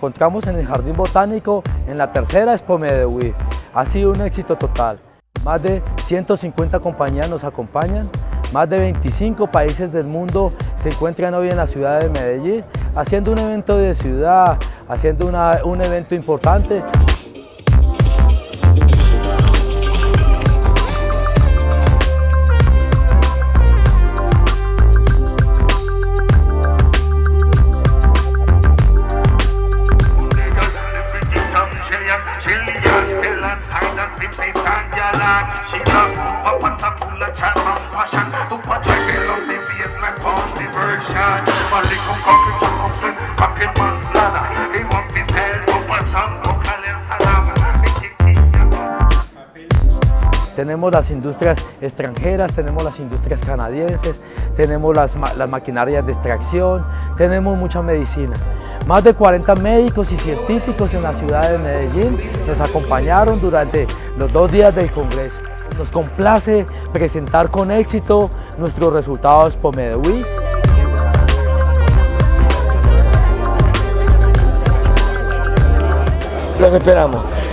encontramos en el Jardín Botánico en la tercera Expo Medellín. Ha sido un éxito total. Más de 150 compañías nos acompañan, más de 25 países del mundo se encuentran hoy en la ciudad de Medellín, haciendo un evento de ciudad, haciendo un evento importante. Tenemos las industrias extranjeras, tenemos las industrias canadienses, tenemos las maquinarias de extracción, tenemos mucha medicina. Más de 40 médicos y científicos en la ciudad de Medellín nos acompañaron durante los 2 días del Congreso. Nos complace presentar con éxito nuestros resultados Expo Medellín. Los esperamos.